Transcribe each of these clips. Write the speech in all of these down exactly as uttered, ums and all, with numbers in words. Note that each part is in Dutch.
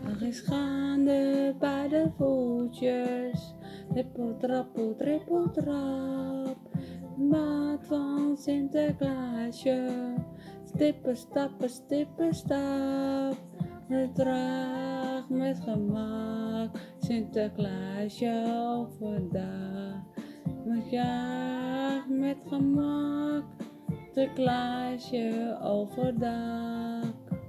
Dag is gaande bij de voetjes. Trippel, trappel, trippel, trap. Maat van Sinterklaasje. Stippen, stappen, stippen, stap. Het draagt met gemak Sinterklaasje overdag. Met jaag met gemak Sinterklaasje overdag.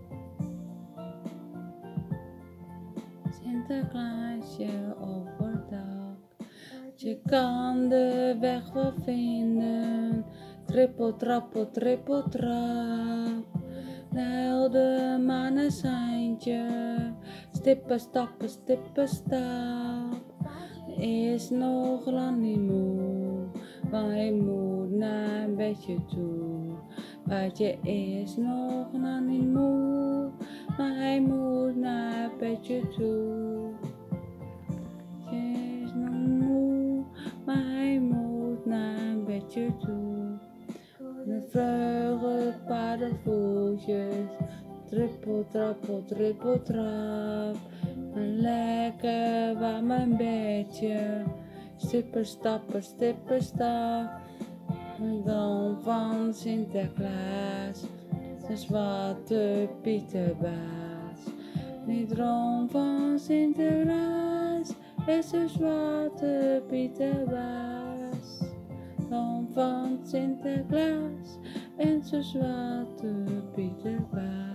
Sinterklaasje overdag. Je kan de weg wel vinden. Trippel, trappel, trippel, trap. Huilde maneschijntje. Stippen, stappen, stippen, stap. Is nog lang niet moe, maar hij moet naar een bedje toe. Paardje is nog lang niet moe, maar hij moet naar een bedje toe. Paardje is nog moe, maar hij moet naar een bedje toe. De vleugel, paardenvoetjes, trippel, trappel, trippel, trap. Een lekker warm een bedje, stippen, stappen, stippen, stap. Een droom van Sinterklaas, de zwarte Pieterbaas. Die droom van Sinterklaas is de zwarte Pieterbaas. Droom van Sinterklaas en zijn zwarte Pieterbaas.